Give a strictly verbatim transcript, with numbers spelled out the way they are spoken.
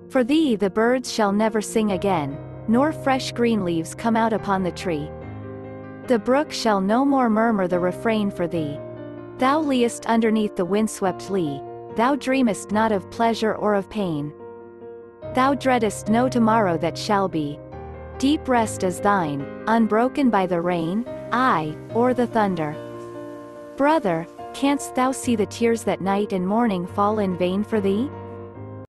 For thee the birds shall never sing again, nor fresh green leaves come out upon the tree. The brook shall no more murmur the refrain for thee. Thou liest underneath the windswept lea, thou dreamest not of pleasure or of pain. Thou dreadest no tomorrow that shall be. Deep rest is thine, unbroken by the rain, aye, or the thunder. Brother, canst thou see the tears that night and morning fall in vain for thee?